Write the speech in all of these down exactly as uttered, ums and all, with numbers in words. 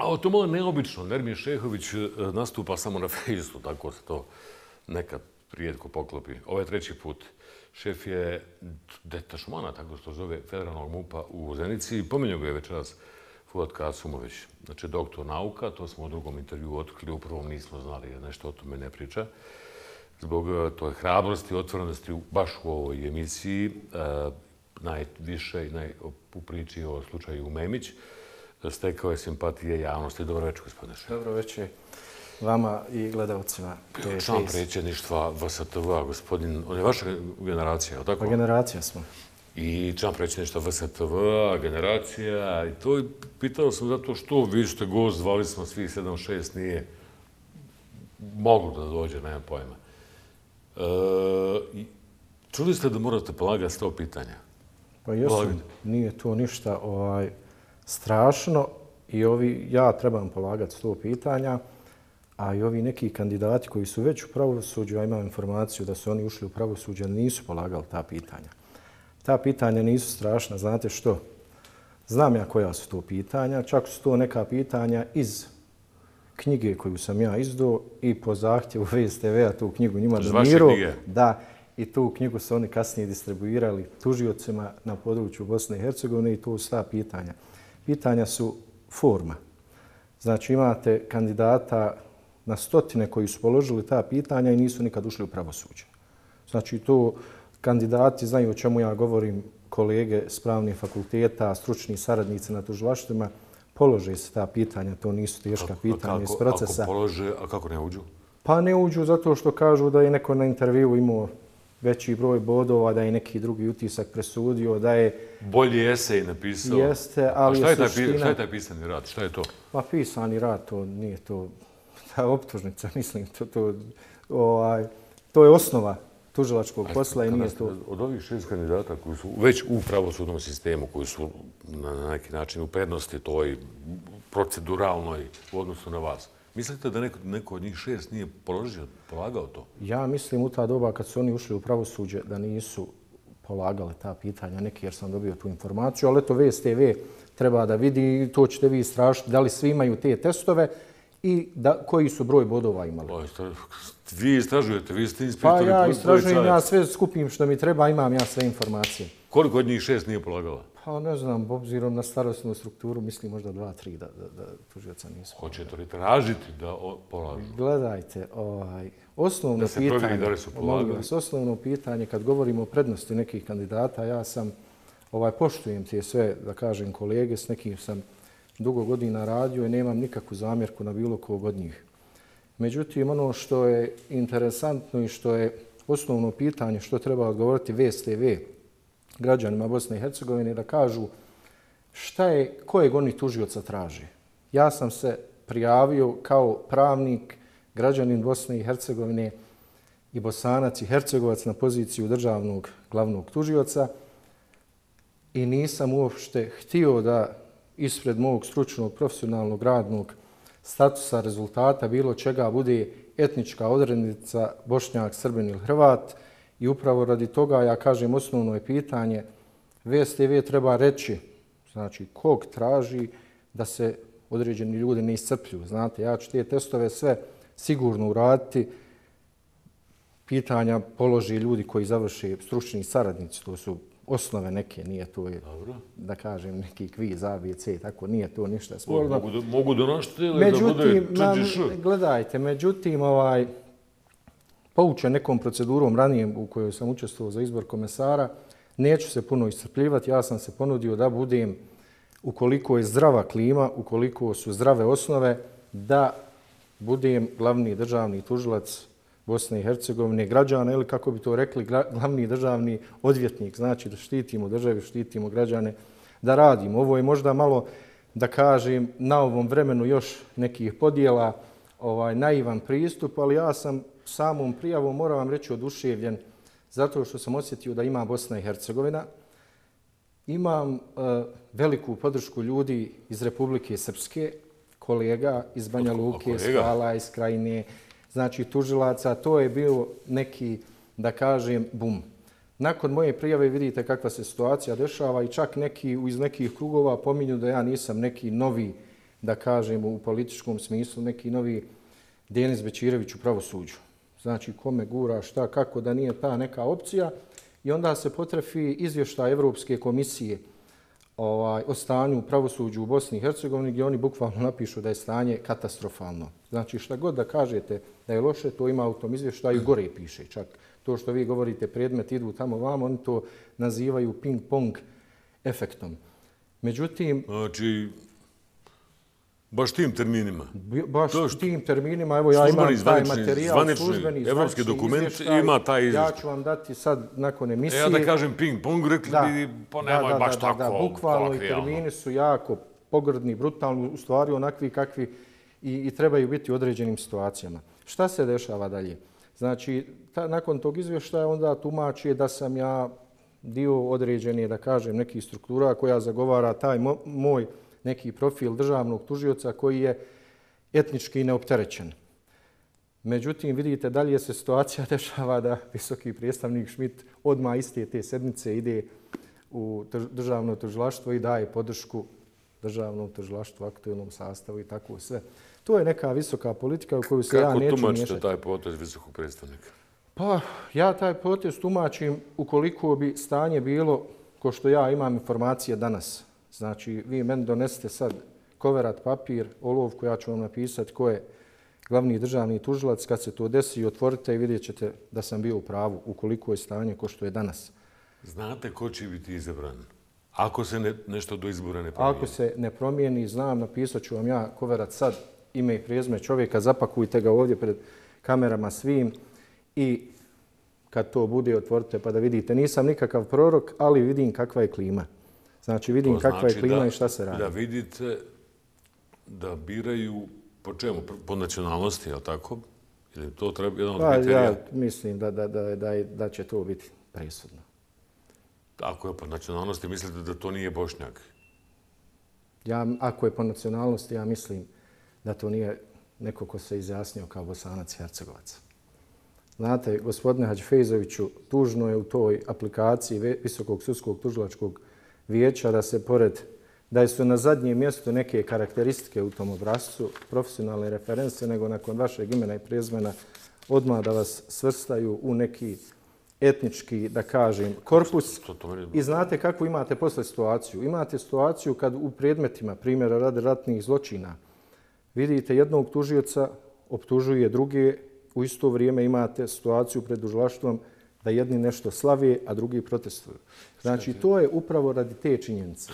A to malo neobično. Nermin Šehović nastupa samo na fejsu, tako se to nekad rijetko poklopi. Ovo je treći put. Šef je detašmana, tako se to zove, federalnog MUP-a u Zenici. Pominjao ga je večeras Fuad Kasumović. Znači, doktor nauka, to smo u drugom intervju otkrili, u prvom nismo znali, jer nešto o tome ne priča. Zbog toj hrabrosti i otvorenosti baš u ovoj emisiji, najviše i naj, u priči o slučaju Memić, stekao je simpatije javnosti. Dobro večer, gospodine Šehović. Dobro večer vama i gledalcima. Član predsjedništva V S T V-a, gospodin, on je vaša generacija, ali tako? Pa generacija smo. I član predsjedništva V S T V-a, generacija, i to pitao sam zato što vi ste gost, zvali smo svi sedam šest, nije moglo da dođe, nemam pojma. E, čuli ste da morate polagati sto pitanja? Pa jesu, nije to ništa ovaj, strašno i ovi, ja trebam polagati sto pitanja, a i ovi neki kandidati koji su već u pravosuđu, ja imam informaciju da su oni ušli u pravosuđe, nisu polagali ta pitanja. Ta pitanja nisu strašna, znate što? Znam ja koja su to pitanja, čak su to neka pitanja iz knjige koju sam ja izdao i po zahtjevu V S T V-a tu knjigu njima donirao. Da, i tu knjigu su oni kasnije distribuirali tužiocima na području Bosne i Hercegovine i to su ta pitanja. Pitanja su forma. Znači imate kandidata na stotine koji su položili ta pitanja i nisu nikad ušli u pravosuđe. Znači to kandidati znaju o čemu ja govorim, kolege s pravnih fakulteta, stručni saradnici na tužilaštvima, polože se ta pitanja, to nisu teška pitanja iz procesa. Ako polože, a kako ne uđu? Pa ne uđu zato što kažu da je neko na intervju imao veći broj bodova, da je neki drugi utisak presudio, da je... Bolji esej napisao. Jeste, ali je suština... Šta je taj pisani rad? Šta je to? Pa pisani rad, to nije to... Ta optužnica, mislim, to, to, ovaj, to je osnova tužilačkog posla i nije to... Od ovih šest kandidata koji su već u pravosudnom sistemu, koji su na neki način u prednosti toj proceduralnoj u odnosu na vas, mislite da neko, neko od njih šest nije položio, polagao to? Ja mislim u ta doba kad su oni ušli u pravosuđe da nisu polagali ta pitanja neki jer sam dobio tu informaciju, ali eto V S T V treba da vidi, to ćete vi istražiti, da li svi imaju te testove i da, koji su broj bodova imali. Vi istražujete, vi ste inspektori. Pa ja istražujem, ja sve skupim što mi treba, imam ja sve informacije. Koliko od njih šest nije polagala? Pa ne znam, obzirom na starostnu strukturu, mislim možda dva, tri da, da, da tužioca nisu. Hoćete li tražiti da polažu? Gledajte, ovaj, osnovno da se pitanje, provjeri da li su polagali. Osnovno pitanje, kad govorimo o prednosti nekih kandidata, ja sam, ovaj, poštujem te sve, da kažem, kolege, s nekim sam dugo godina radio i nemam nikakvu zamjerku na bilo kog od njih. Međutim, ono što je interesantno i što je osnovno pitanje što treba odgovoriti V S T V građanima Bosne i Hercegovine da kažu šta je, kojeg oni tužioca traže. Ja sam se prijavio kao pravnik, građanin Bosne i Hercegovine i Bosanac i Hercegovac na poziciju državnog glavnog tužioca i nisam uopšte htio da ispred mog stručnog, profesionalnog, radnog statusa, rezultata, bilo čega bude etnička odrednica Bošnjak, Srbin ili Hrvat. I upravo radi toga, ja kažem, osnovno je pitanje, V S T V treba reći, znači, kog traži da se određeni ljudi ne iscrpljuju. Znate, ja ću te testove sve sigurno uraditi. Pitanja položi ljudi koji završe stručni saradnici, to su osnove neke, nije to, je, da kažem, neki kviz A, B, C, tako, nije to ništa sporno. Mogu, mogu donositi ili da bude čeđiš? Gledajte, međutim, ovaj, poučen nekom procedurom ranije u kojoj sam učestvovao za izbor komesara, neću se puno iscrpljivati, ja sam se ponudio da budem, ukoliko je zdrava klima, ukoliko su zdrave osnove, da budem glavni državni tužilac Bosne i Hercegovine, građana ili kako bi to rekli, glavni državni odvjetnik, znači da štitimo državu, štitimo građane, da radimo. Ovo je možda malo, da kažem, na ovom vremenu još nekih podjela, ovaj, naivan pristup, ali ja sam samom prijavom, moram vam reći, oduševljen zato što sam osjetio da ima Bosna i Hercegovina. Imam uh, veliku podršku ljudi iz Republike Srpske, kolega iz Banja Luke, Spala, iz Krajine, znači tužilaca, to je bio neki, da kažem, bum. Nakon moje prijave vidite kakva se situacija dešava i čak neki iz nekih krugova pominju da ja nisam neki novi da kažem, u političkom smislu neki novi Denis Bećirević u pravosuđu. Znači, kome gura, šta, kako, da nije ta neka opcija. I onda se potrefi izvještaj Evropske komisije ovaj, o stanju u pravosuđu u Bosni i Hercegovini, gdje oni bukvalno napišu da je stanje katastrofalno. Znači, šta god da kažete da je loše, to ima u tom izvještaju, gore piše čak. To što vi govorite, predmet idu tamo vamo, oni to nazivaju ping-pong efektom. Međutim... Znači, baš tim terminima? Baš tim terminima. Evo, ja imam taj materijal, službeni, evropski dokument ima taj izvještaj. Ja ću vam dati sad nakon emisije. E, ja da kažem ping-pong, rekli bi, pa nemoj baš tako. Da, bukvalno i termini su jako pogrdni, brutalni, u stvari onakvi kakvi i trebaju biti u određenim situacijama. Šta se dešava dalje? Znači, nakon tog izvještaja onda tumači da sam ja dio određene, da kažem, nekih struktura koja zagovara taj moj neki profil državnog tužioca koji je etnički neopterećen. Međutim, vidite, dalje se situacija dešava da visoki predstavnik Schmidt odmah iste te sedmice ide u državno tužilaštvo i daje podršku državnom tužilaštvu, aktualnom sastavu i tako sve. To je neka visoka politika u koju se ja neću miješati. Kako tumačite taj potez visokog predstavnika? Pa, ja taj potez tumačim ukoliko bi stanje bilo ko što ja imam informacije danas. Znači, vi meni donesete sad koverat, papir, olovku, ja ću vam napisati ko je glavni državni tužilac. Kad se to desi, otvorite i vidjet ćete da sam bio u pravu ukoliko je stanje ko što je danas. Znate ko će biti izabran? Ako se ne, nešto do izbora ne promijeni? Ako se ne promijeni, znam, napisat ću vam ja koverat sad, ime i prezime čovjeka, zapakujte ga ovdje pred kamerama svim i kad to bude, otvorite pa da vidite. Nisam nikakav prorok, ali vidim kakva je klima. Znači, vidim to kakva znači je klima da, i šta se radi. Da vidite da biraju po čemu? Po nacionalnosti, je li tako? Ili to treba jedan od pa, kriterija? Ja mislim da, da, da, da, da će to biti presudno. Ako je po nacionalnosti, mislite da to nije Bošnjak? Ja, ako je po nacionalnosti, ja mislim da to nije neko ko se izjasnio kao Bosanac i Hercegovac. Znate, gospodine Hadžifejzoviću, tužno je u toj aplikaciji Visokog sudskog tužilačkog vijeća da se pored, da su na zadnjem mjestu neke karakteristike u tom obrascu, profesionalne reference, nego nakon vašeg imena i prezimena odmah da vas svrstaju u neki etnički, da kažem, korpus. I znate kakvu imate posle situaciju. Imate situaciju kad u predmetima, primjera radi ratnih zločina, vidite jednog tužioca optužuje druge, u isto vrijeme imate situaciju pred tužilaštvom da jedni nešto slave, a drugi protestuju. Znači, to je upravo radi te činjenice.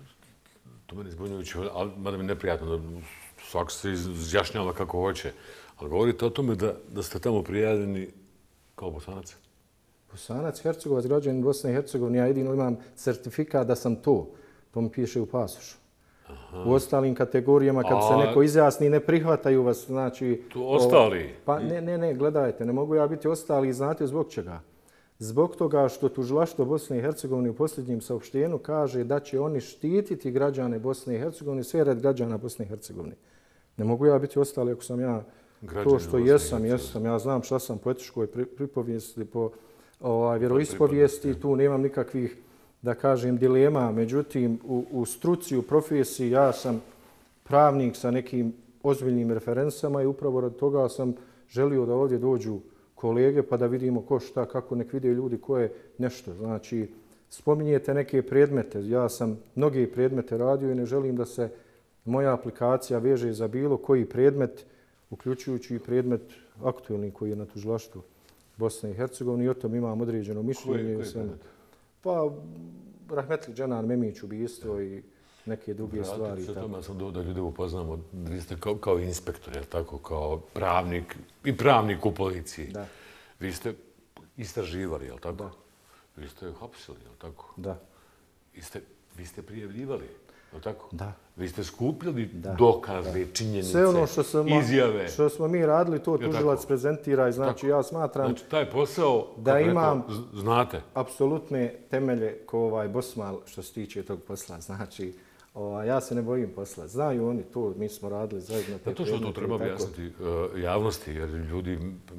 To meni zbunjujuće, ali mada mi je neprijatno, svako se izjašnjava kako hoće. Ali govorite o tome da, da ste tamo prijavljeni kao Bosanac? Bosanac, Hercegovac, građanin Bosne i Hercegovine, ja jedino imam certifikat da sam to. To mi piše u pasošu. Aha. U ostalim kategorijama, kad a, se neko izjasni, ne prihvataju vas, znači... Tu ostali? O, pa ne, ne, ne, gledajte, ne mogu ja biti ostali, znate zbog čega? Zbog toga što tužilaštvo Bosne i Hercegovine u posljednjem saopštenju kaže da će oni štititi građane Bosne i Hercegovine, sve red građana Bosne i Hercegovine. Ne mogu ja biti ostali ako sam ja građani to što jesam, jesam. Ja znam šta sam po etičkoj pripovijesti, po ovaj, vjeroispovijesti, tu nemam nikakvih, da kažem, dilema. Međutim, u, u struci, u profesiji, ja sam pravnik sa nekim ozbiljnim referencama i upravo rad toga sam želio da ovdje dođu kolege pa da vidimo ko šta, kako nek vide ljudi ko je nešto. Znači, spominjete neke predmete. Ja sam mnoge predmete radio i ne želim da se moja aplikacija veže za bilo koji predmet, uključujući i predmet aktualni koji je na tužilaštvu Bosne i Hercegovine i o tom imam određeno mišljenje. Koji, koji predmet? Pa, Rahmetli Dženan Memić ubistvo i neke druge Vratite stvari. Se tome sam da ljude upoznamo. Vi ste kao, kao inspektor, je tako? Kao pravnik i pravnik u policiji. Da. Vi ste istraživali, je li tako? Da. Vi ste hapsili, je li tako? Da. Vi ste, vi ste prijavljivali, je li tako? Da. Vi ste skupljali da. dokaze, da. činjenice, sve ono što sam, izjave. Što smo mi radili, to tužilac prezentira i znači tako. Ja smatram znači, taj posao, da imam rekao, znate. Apsolutne temelje ko ovaj Bosmal što se tiče tog posla. Znači, ovaj, ja se ne bojim posla. Znaju oni to, mi smo radili zajedno. Te to što to treba objasniti uh, javnosti, jer ljudi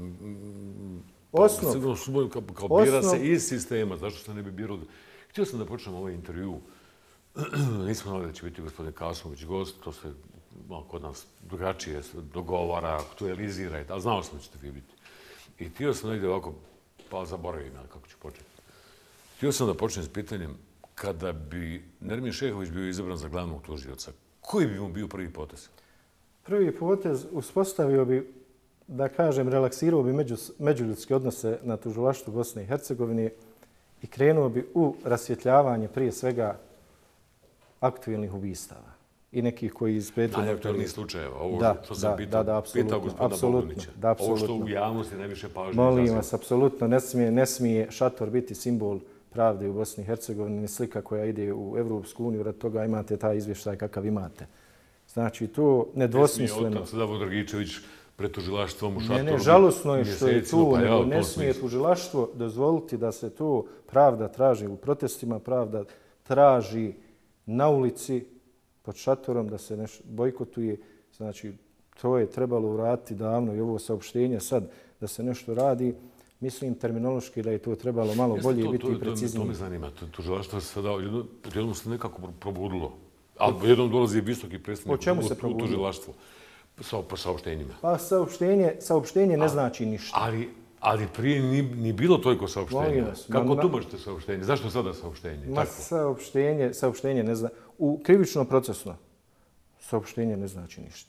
Osnov. Kao, kao bira se iz sistema, zašto se ne bi birali? Htio sam da počnem ovaj intervju. Nismo znali da će biti gospodin Kasmović gost, to se kod nas drugačije dogovara, aktualizira, ali znao sam da ćete vi biti. I htio sam negdje ovako, pa zaboravim ja kako ću početi. Htio sam da počnem s pitanjem, kada bi Nermin Šehović bio izabran za glavnog tužioca, koji bi mu bio prvi potez? Prvi potez uspostavio bi, da kažem, relaksirao bi među, međuljudske odnose na tužilaštvu Bosne i Hercegovine i krenuo bi u rasvjetljavanje prije svega aktuelnih ubistava i nekih koji iz prethodnog... Najaktuelnijih slučajeva, ovo da, što sam da, pitao, da, da, pitao gospodina Bogunića. Da, ovo što u javnosti najviše pažnje Molim izaziva. vas, apsolutno ne smije, ne smije šator biti simbol pravde u Bosni i Hercegovini, ni slika koja ide u Evropsku uniju, rad toga imate taj izvještaj kakav imate. Znači, to nedvosmisleno... Ne smije otac Davor Dragičević pred tužilaštvom u šatoru... Ne, ne, žalosno je što je tu, pa nego ja, ne smije tužilaštvo dozvoliti da se tu pravda traži u protestima, pravda traži na ulici pod šatorom, da se nešto bojkotuje. Znači, to je trebalo uraditi davno i ovo saopštenje sad da se nešto radi. Mislim terminološki da je to trebalo malo bolje to, biti to, preciznije. To me zanima. Tužilaštvo se sada jednom se nekako probudilo. Ali jednom dolazi visoki predstavnik u tužilaštvo sa saopštenjima. Pa saopštenje, saopštenje ne znači ništa. Ali, ali prije ni, ni bilo toliko saopštenja. Kako ma, tumačite saopštenje? Zašto sada saopštenje? Ma Tako? saopštenje, saopštenje ne zna... U krivično procesno saopštenje ne znači ništa.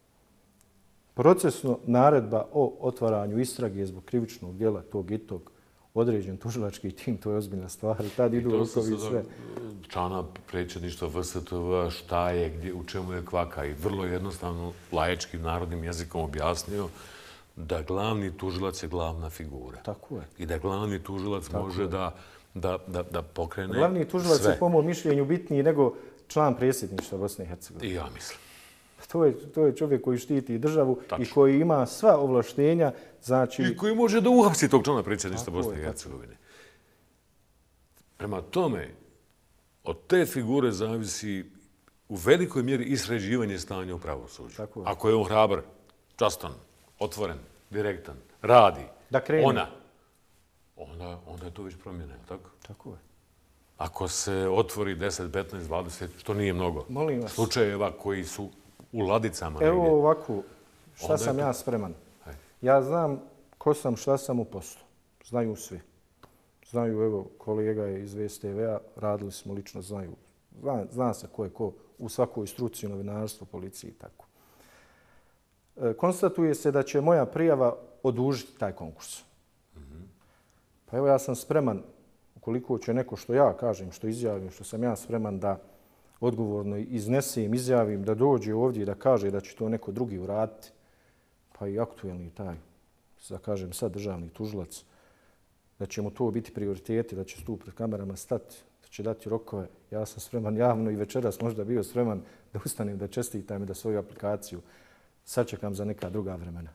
Procesno naredba o otvaranju istrage zbog krivičnog djela tog i tog određen tužilački tim, to je ozbiljna stvar. I tad idu rokovi sve. Člana predsjedništva V S T V, šta je, gdje, u čemu je kvaka i vrlo jednostavno laičkim narodnim jezikom objasnio da glavni tužilac je glavna figura. Tako je. I da glavni tužilac Tako može da, da, da, da pokrene Glavni tužilac sve. je po mom mišljenju bitniji nego član predsjedništva Bosne i Hercegovine. I ja mislim. To je, to je čovjek koji štiti državu Tačno. i koji ima sva ovlaštenja. Znači... I koji može da uhapsi tog člana predsjedništva Bosne i Hercegovine. Prema tome, od te figure zavisi u velikoj mjeri i sređivanje stanja u pravosuđu. Ako je on hrabar, častan, otvoren, direktan, radi, da krene. ona, onda, onda je to već promjena, tako? Tako je. Ako se otvori deset, petnaest, dvadeset, što nije mnogo, slučajeva koji su u ladicama. Evo negdje. ovako, šta sam ja spreman. Ja znam ko sam, šta sam u poslu. Znaju svi. Znaju, evo, kolega je iz V S T V-a, radili smo lično, znaju. Zna, zna se ko je ko u svakoj struci, novinarstvu, policiji i tako. E, konstatuje se da će moja prijava odužiti taj konkurs. Mm-hmm. Pa evo ja sam spreman, ukoliko će neko što ja kažem, što izjavim, što sam ja spreman da odgovorno iznesem, izjavim, da dođe ovdje i da kaže da će to neko drugi uraditi, pa i aktuelni taj, da kažem sad državni tužilac, da će mu to biti prioriteti, da će tu pred kamerama stati, da će dati rokove. Ja sam spreman javno i večeras možda bio spreman da ustanem, da čestitam i da svoju aplikaciju sačekam za neka druga vremena.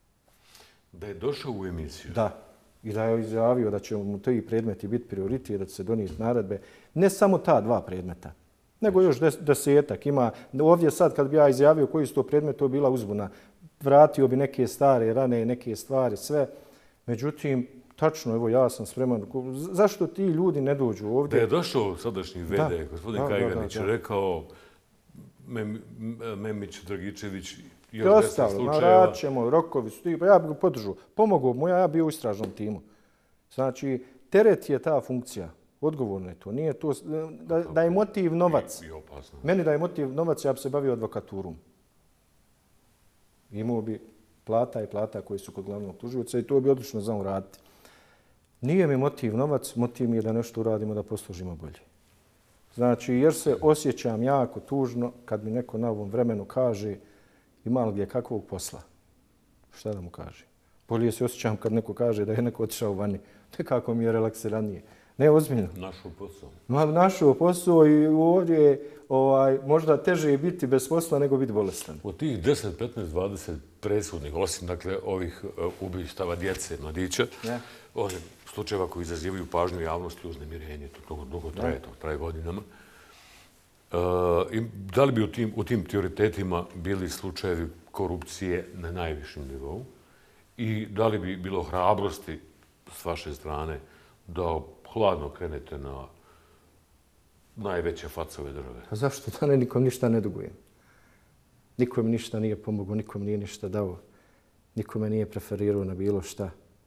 Da je došao u emisiju? Da. I da je izjavio da će mu ti predmeti biti prioritet, da će se donijeti naredbe. Ne samo ta dva predmeta, nego još des, desetak. Ima, ovdje sad kad bi ja izjavio koji su to predmet, to bila uzbuna. Vratio bi neke stare rane, neke stvari, sve. Međutim, tačno, evo ja sam spreman. Zašto ti ljudi ne dođu ovdje? Da je došao sadašnji V D, gospodin Kajganić, rekao Mem, Memić, Dragičević i još deset slučajeva. Rad ćemo, rokovi su ti, pa ja bih ga podržao. Pomogao mu, ja bio u istražnom timu. Znači, teret je ta funkcija. Odgovorno je to. Nije to da, da je motiv novac. Meni da je motiv novac, ja bi se bavio advokaturom. Imao bi plata i plata koji su kod glavnog tužioca i to bi odlično znao raditi. Nije mi motiv novac, motiv mi je da nešto uradimo, da poslužimo bolje. Znači, jer se osjećam jako tužno kad mi neko na ovom vremenu kaže ima li gdje kakvog posla. Šta da mu kaže? Bolje se osjećam kad neko kaže da je neko otišao vani. Nekako mi je relaksiranije. Ne, ozbiljno. Našao posao. Ma, našao posao i ovdje je ovaj, možda teže biti bez posla nego biti bolestan. Od tih deset, petnaest, dvadeset presudnih, osim dakle, ovih uh, ubistava djece, mladića, yeah. onih slučajeva koji izazivaju pažnju javnosti, uznemirenje, to dugo, dugo traje, yeah. to traje godinama. Uh, i da li bi u tim, u tim prioritetima bili slučajevi korupcije na najvišem nivou i da li bi bilo hrabrosti s vaše strane da hladno krenete na najveće facove države? A zašto da ne nikom ništa ne dugujem? Niko mi ništa nije pomogao, niko mi nije ništa dao. Niko me nije preferirao na bilo šta.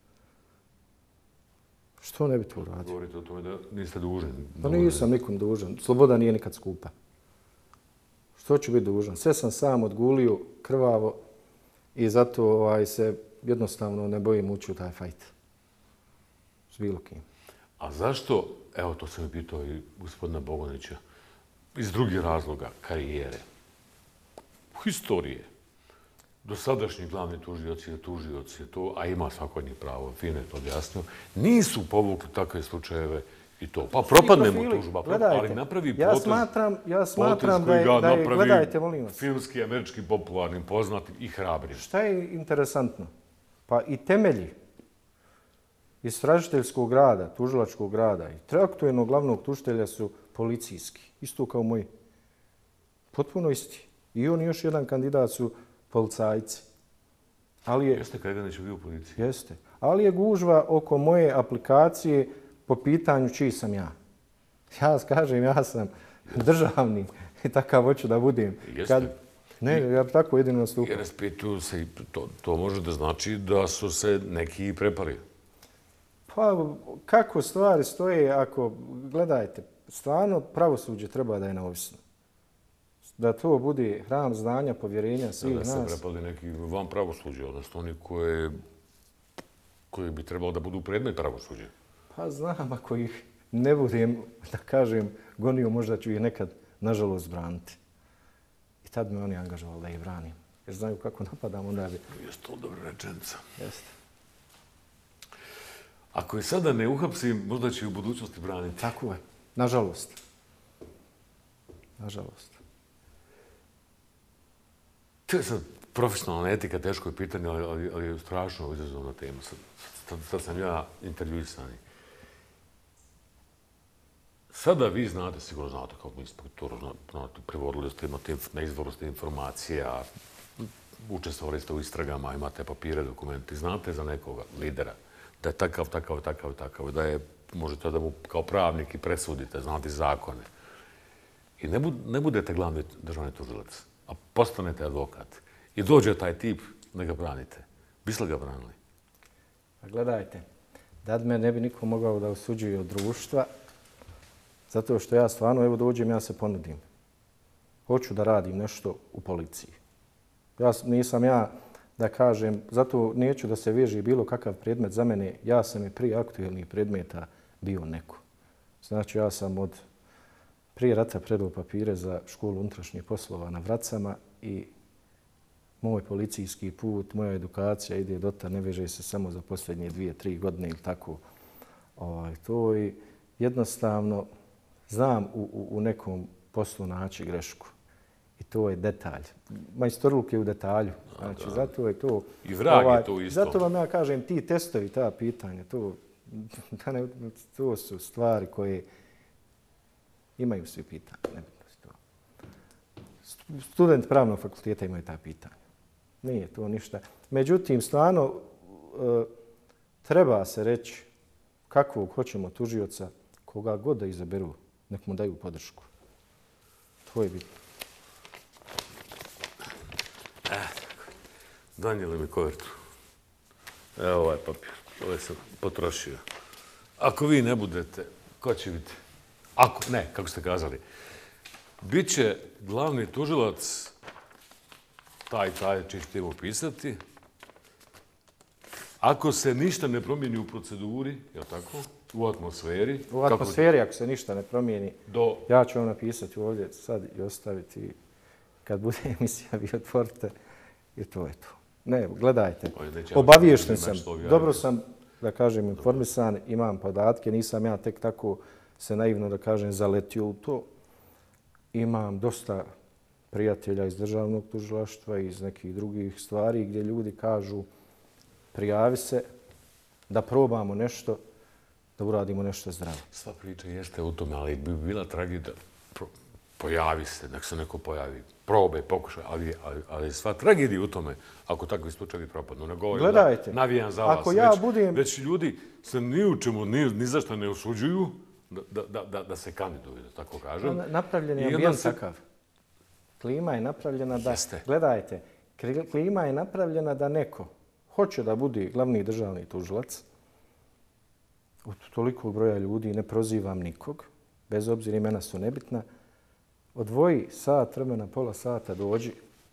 Što ne bi to uradio? Govorite o tome da niste dužni. Pa nisam nikom dužan. Sloboda nije nikad skupa. Što ću biti dužan? Sve sam sam odgulio krvavo i zato ovaj, se jednostavno ne bojim ući u taj fajt. S bilo kim. A zašto, evo to sam mi pitao i gospodina Bogonića, iz drugih razloga, karijere, historije, dosadašnji glavni tužioci i tužioci, to, a ima svako od njih pravo, fino je to objasnio, nisu povukli takve slučajeve i to. Pa propadnemo tužba, ali napravi ja potez, smatram, ja smatram potez koji da je, ga da je napravi gledajte, molim vas. filmski, američki, popularnim, poznatim i hrabrim. Šta je interesantno? Pa i temelji istražiteljskog rada, tužilačkog rada i aktuelnog glavnog tužitelja su policijski, isto kao moji. Potpuno isti. I on i još jedan kandidat su policajci. Ali je, jeste Kajganić bio u policiji? Jeste. Ali je gužva oko moje aplikacije po pitanju čiji sam ja. Ja kažem, ja sam državni i takav hoću da budem. Jeste. Kad, ne, ja bi tako jedino nastupao. Jer raspituju se i to, to može da znači da su se neki prepali. Pa kako stvari stoje ako, gledajte, stvarno pravosuđe treba da je neovisno. Da to bude hram znanja, povjerenja svih nas. Da se prepali neki van pravosuđa, odnosno oni koje, koji bi trebalo da budu predmet pravosuđa. Pa znam, ako ih ne budem, da kažem, gonio, možda ću ih nekad, nažalost, braniti. I tad me oni angažovali da ih branim. Jer znaju kako napadam, onda bi... Jeste to dobra rečenica. Jeste. Ako je sada ne uhapsim, možda će u budućnosti braniti. Tako je. Nažalost. Nažalost. To je sad profesionalna etika, teško je pitanje, ali, ali, ali je strašno izazovna tema. Sad, sad, sad sam ja intervjuisani. Sada vi znate, sigurno znate kao inspektor, znate, prevodili ste, imate na izvoru ste informacija, učestvovali ste u istragama, imate papire, dokumenti, znate za nekoga lidera, da je takav, takav, takav, takav, da je, možete da mu kao pravnik i presudite, znate zakone. I ne, bud, ne budete glavni državni tužilac, a postanete advokat. I dođe taj tip da ga branite. Biste li ga branili? Pa gledajte, da me ne bi niko mogao da osuđuje od društva, zato što ja stvarno, evo dođem, ja se ponudim. Hoću da radim nešto u policiji. Ja nisam ja, da kažem, zato neću da se veže bilo kakav predmet za mene. Ja sam i prije aktuelnih predmeta bio neko. Znači, ja sam od prije rata predao papire za školu unutrašnjih poslova na Vracama i moj policijski put, moja edukacija ide do ta, ne veže se samo za posljednje dvije, tri godine ili tako. Ovaj, to i jednostavno znam u, u, u nekom poslu naći grešku. I to je detalj. Majstorluk je u detalju. Znači, da. Zato je to... I vrag ovaj, je to isto. Zato vam ja kažem, ti testovi, ta pitanja, to, da ne, to su stvari koje imaju svi pitanja. Nebitno to. Student pravnog fakulteta imaju ta pitanja. Nije to ništa. Međutim, stvarno, e, treba se reći kakvog hoćemo tužioca, koga god da izaberu, nek mu daju podršku. To je bitno. Donijeli mi kovertu. Evo ovaj papir. Ovaj sam potrošio. Ako vi ne budete, ko će biti? Ako, ne, kako ste kazali. Biće glavni tužilac taj, taj će ćete mu pisati. Ako se ništa ne promijeni u proceduri, je li tako? U atmosferi. U atmosferi, kako... ako se ništa ne promijeni, do... ja ću vam napisati ovdje sad i ostaviti. Kad bude emisija, vi otvorite i to je to. Ne, gledajte, obaviješten sam, dobro sam, da kažem, informisan, imam podatke, nisam ja tek tako se naivno, da kažem, zaletio u to. Imam dosta prijatelja iz državnog tužilaštva i iz nekih drugih stvari gdje ljudi kažu prijavi se da probamo nešto, da uradimo nešto zdravo. Sva priča jeste u tome, ali bi bila tragedija. Pojavi se, nek se neko pojavi, probe, pokušaj, ali, ali, ali sva tragedija u tome, ako takvi slučajevi propadnu. Ne govorim Gledajte, da navijam za vas, ako ja već, budem... već ljudi se ni u čemu, ni, ni zašto ne osuđuju da, da, da, da se kandiduju, da tako kažem. Napravljen je ambijent se... takav. Klima je napravljena da... Jeste. Gledajte, klima je napravljena da neko hoće da bude glavni državni tužilac. Od tolikog broja ljudi ne prozivam nikog, bez obzira imena su nebitna. Odvoji sat, vremena, pola sata, dođi.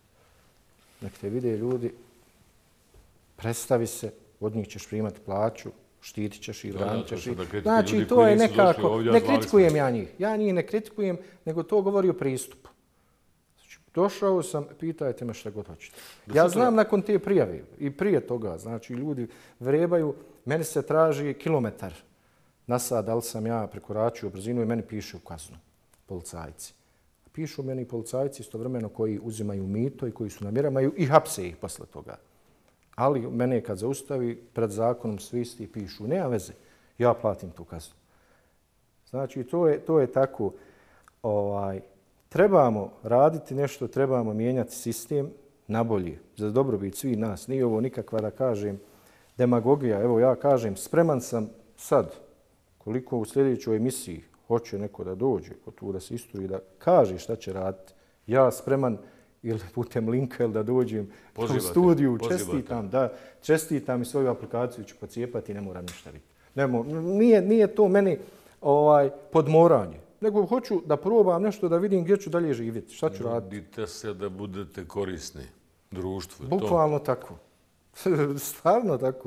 Nek te vide ljudi, predstavi se, od njih ćeš primati plaću, štitit ćeš i branit ćeš ih. Znači, to je nekako, ne kritikujem ja njih. Ja njih ne kritikujem, nego to govori o pristupu. Znači, došao sam, pitajte me šta god hoćete. Ja znam nakon te prijave i prije toga, znači, ljudi vrebaju, meni se traži kilometar na sat, da li sam ja prekoračio brzinu i meni piše u kaznu policajci. Pišu meni policajci istovremeno koji uzimaju mito i koji su namjeramaju i hapse ih posle toga. Ali mene kad zaustavi, pred zakonom svi isti pišu, nema veze, ja platim tu kaznu. Znači, to je, to je tako. Ovaj, trebamo raditi nešto, trebamo mijenjati sistem na bolje, za dobrobit svih nas. Nije ovo nikakva, da kažem, demagogija. Evo, ja kažem, spreman sam sad, koliko u sljedećoj emisiji hoće neko da dođe, ko tu da se isturi, da kaže šta će raditi. Ja spreman ili putem linka ili da dođem u studiju, čestitam, da, čestitam i svoju aplikaciju ću pocijepati i ne moram ništa vidjeti. Nemo, nije, nije to meni ovaj, podmoranje, nego hoću da probam nešto da vidim gdje ću dalje živjeti, šta ću raditi. Nudite se da budete korisni društvu. Bukvalno to. Tako. Stvarno tako.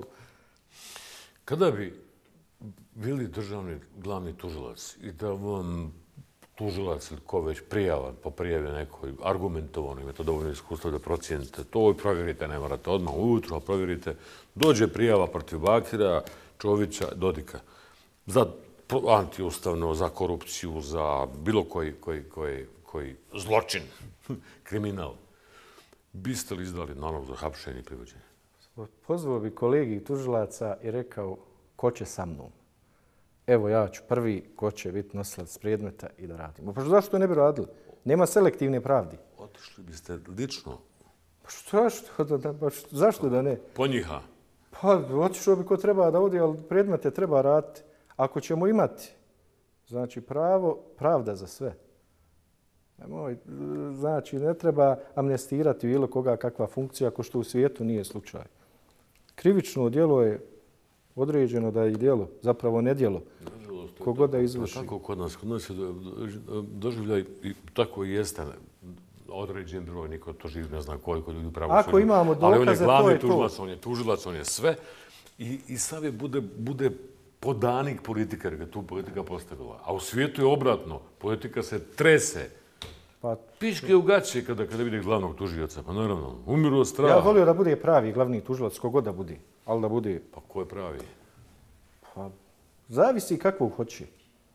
Kada bi bili državni glavni tužilac i da vam tužilac ili ko već prijava, po prijavi nekoj argumentovano, imate dovoljno iskustva da procijenite to i provjerite, ne morate odmah ujutro, provjerite, dođe prijava protiv Bakira, Čovića, Dodika za antiustavno, za korupciju, za bilo koji, koji, koji, koji zločin, kriminal. Biste li izdali nalog za hapšenje i privođenje? Pozvao bi kolegi tužilaca i rekao ko će sa mnom. Evo ja ću prvi ko će biti nosilac predmeta i da radimo. Pa zašto ne bi radili? Nema selektivne pravdi. Otišli biste lično? Pa zašto da, pa zašto da ne? Po njiha? Pa otišao bi ko treba da odi, ali predmete treba raditi. Ako ćemo imati, znači pravo, pravda za sve. Nemoj, znači ne treba amnestirati bilo koga kakva funkcija, ako što u svijetu nije slučaj. Krivično djelo je određeno da je djelo, zapravo ne djelo. Kogod da izvrši. Tako kod nas, kod nas je doživljaj i tako i jeste određen broj, niko to živ ne zna koliko ljudi pravo suđu. Ako imamo dokaze, to je to. Tužilac, on je tužilac, on je sve. I, i sad je bude, bude podanik politika, jer ga tu politika postavila. A u svijetu je obratno. Politika se trese. Pa, piške u gaće kada, kada vidi glavnog tužioca. Pa naravno, umiru od straha. Ja volio da bude pravi glavni tužilac, kogod da bude. Ali da bude... Pa ko je pravi? Pa, zavisi kakvog hoće.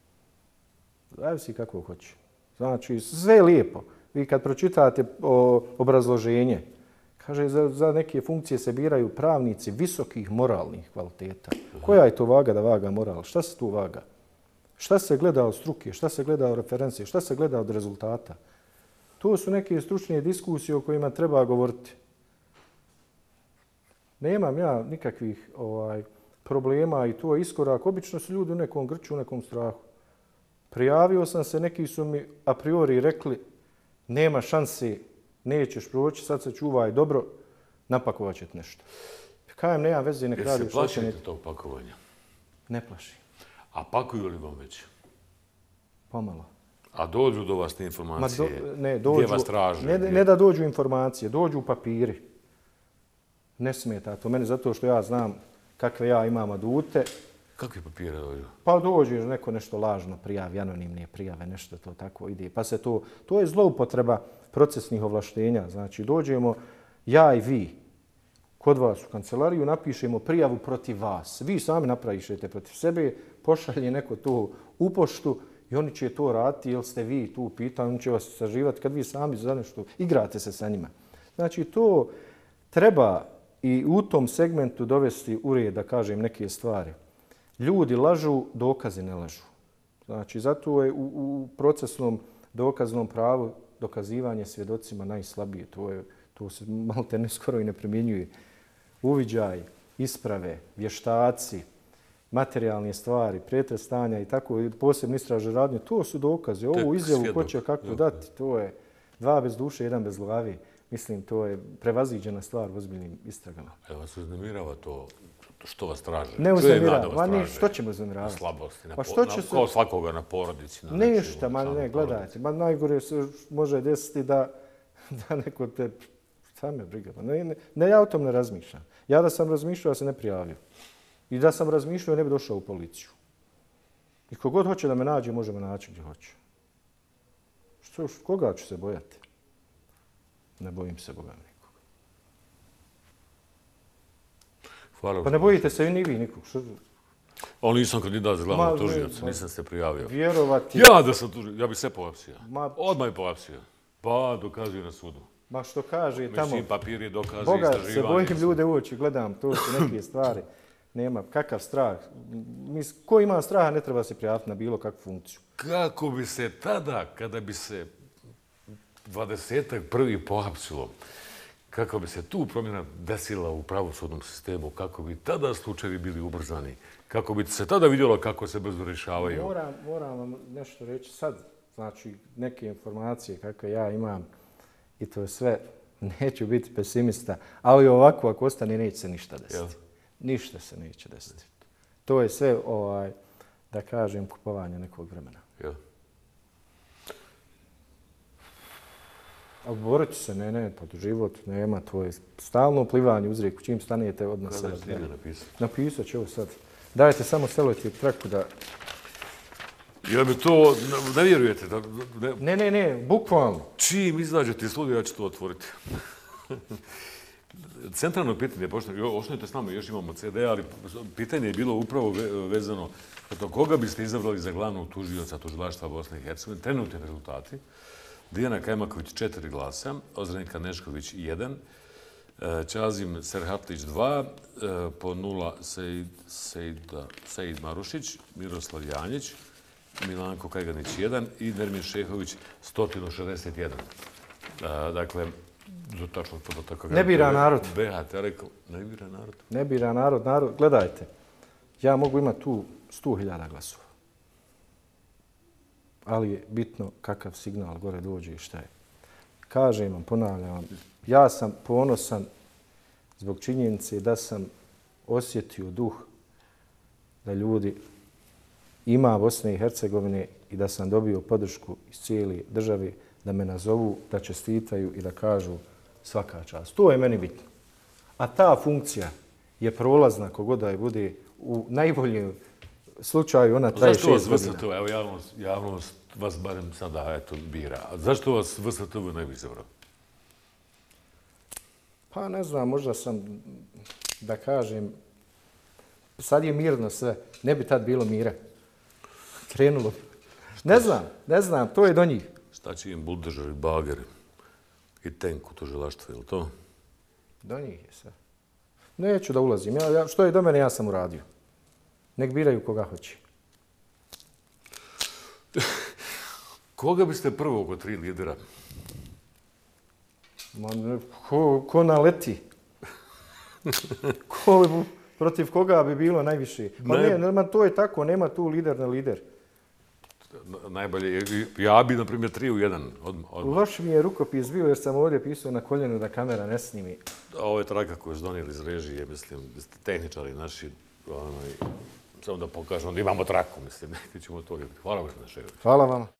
Zavisi kakvog hoće. Znači, sve je lijepo. Vi kad pročitate o, obrazloženje, kaže, za, za neke funkcije se biraju pravnici visokih moralnih kvaliteta. Aha. Koja je to vaga da vaga moral? Šta se tu vaga? Šta se gleda od struke? Šta se gleda od referencije? Šta se gleda od rezultata? To su neke stručne diskusije o kojima treba govoriti. Nemam ja nikakvih ovaj, problema i to je iskorak. Obično su ljudi u nekom grču, u nekom strahu. Prijavio sam se, neki su mi a priori rekli nema šanse, nećeš proći, sad se čuvaj dobro, napakovat ćete nešto. Kajem, nema veze, nek radi. Jer se plašite tog pakovanja? Ne plaši. A pakuju li vam već? Pomalo. A dođu do vas te informacije? Ma do, ne, dođu, gdje vas traže? Ne, ne da dođu informacije, dođu papiri. Ne smeta to meni zato što ja znam kakve ja imam adute. Kakve papire dođu? Pa dođe neko nešto lažno prijavi, anonimne prijave, nešto to tako ide. Pa se to, to je zloupotreba procesnih ovlaštenja. Znači dođemo ja i vi kod vas u kancelariju, napišemo prijavu protiv vas. Vi sami napravišete protiv sebe, pošalje neko to u poštu i oni će to raditi, jel ste vi tu pitani, oni će vas saživati kad vi sami za nešto igrate se sa njima. Znači to treba i u tom segmentu dovesti u red, da kažem, neke stvari. Ljudi lažu, dokazi ne lažu. Znači, zato je u, u procesnom dokaznom pravu dokazivanje svjedocima najslabije. To, je, to se malo te neskoro i ne primjenjuje. Uviđaj, isprave, vještaci, materijalne stvari, pretres stanja i tako, posebno istražne radnje, to su dokaze. Ovu izjavu ko će kako dati, to je, Dva bez duše, jedan bez glave. Mislim, to je prevaziđena stvar u ozbiljnim istragama. Evo vas uznemirava to što vas traže? Ne uznemirava. Ma ni, što će me uznemiravati? Slabosti, na, pa što će na, se... kao svakoga na porodici. Na ništa, ma ne, gledajte. Ma najgore se može desiti da, da neko te... Šta me briga? Ne, ne, ne, ja o tom ne razmišljam. Ja da sam razmišljao, ja se ne prijavio. I da sam razmišljao, ne bi došao u policiju. I kogod hoće da me nađe, može me naći gdje hoće. Što, koga ću se bojati? Ne bojim se Boga nikoga. Hvala. Pa ne bojite se ni vi nikog. Što... Ali nisam kandidat za glavnog tužioca, nisam se prijavio. Vjerovati... Ja da sam tužio, ja bi sve pohapsio. Ma... Odmah bi pohapsio. Pa dokazuju na sudu. Ma što kaže tamo... Mislim, papir je dokaz Boga, istraživanja. se bojim ljude u oči, gledam, to su neke stvari. Nema, kakav strah. Mis, ko ima straha, ne treba se prijaviti na bilo kakvu funkciju. Kako bi se tada, kada bi se dvadesetak prvi pohapsilo, kako bi se tu promjena desila u pravosudnom sistemu, kako bi tada slučajevi bili ubrzani, kako bi se tada vidjelo kako se brzo rješavaju. Moram, moram vam nešto reći sad, znači neke informacije kakve ja imam i to je sve, neću biti pesimista, ali ovako ako ostane neće se ništa desiti. Jel? Ništa se neće desiti. To je sve, ovaj, da kažem, kupovanje nekog vremena. Jel? Ali borit ću se, ne, ne, pa život nema, to je stalno plivanje uz rijeku, čim stanete odmah se... Kada ćete ime napisati? Napisat ću ovo sad. Dajte samo selojte traku da... Jel mi to, ne vjerujete? Da, ne, ne, ne, ne bukvalno. Čim izađete iz studija, ja ću to otvoriti. Centralno pitanje, pošto ostanite s nama, još imamo ce de, ali pitanje je bilo upravo vezano to koga biste izabrali za glavnog tužioca tužilaštva Bosne i Hercegovine. Trenutni rezultati. Dijana Kajmaković četiri glasa, Ozrenka Nešković jedan, Čazim Serhatlić dva, po nula Sejid, Sejda, Sejid Marušić, Miroslav Janjić, Milanko Kajganić jedan i Nermin Šehović sto šezdeset jedan. Dakle, tačno podatak. Ne bira narod. be ha te rekao, ne bira narod. Ne bira narod, narod. Gledajte, ja mogu imati tu sto hiljada glasova. Ali je bitno kakav signal gore dođe i šta je. Kažem vam, ponavljam vam, ja sam ponosan zbog činjenice da sam osjetio duh da ljudi ima Bosne i Hercegovine i da sam dobio podršku iz cijele države da me nazovu, da čestitaju i da kažu svaka čast. To je meni bitno. A ta funkcija je prolazna kogod da je bude u najboljem slučaju, ona traje šest godina. Zašto vas V S T V, evo javnost, javnost vas barem sada eto, bira, a zašto vas V S T V ne bi izabrao? Pa ne znam, možda sam, da kažem, sad je mirno sve, ne bi tad bilo mira. Krenulo. Ne znam, ne znam, to je do njih. Šta će im buldožeri, bageri i tenk u tužilaštvu, je li to? Do njih je sve. Neću da ulazim. Ja, ja, što je do mene, ja sam uradio. Nek biraju koga hoće. Koga biste prvog od tri lidera? Ma ne, ko, ko naleti? Ko, protiv koga bi bilo najviše? Pa ne, ne, ne, to je tako, nema tu lider na lider. Najbolje, ja bi, na primjer, tri u jedan. Odmah, odmah. Loš mi je rukopis bio jer sam ovdje pisao na koljenu da kamera ne snimi. Ovo je traka koju su donijeli iz režije, mislim, tehničari naši, onaj, samo da pokažemo da imamo traku, mislim, nekaj ćemo to vidjeti. Hvala vam na šeru. Hvala vam.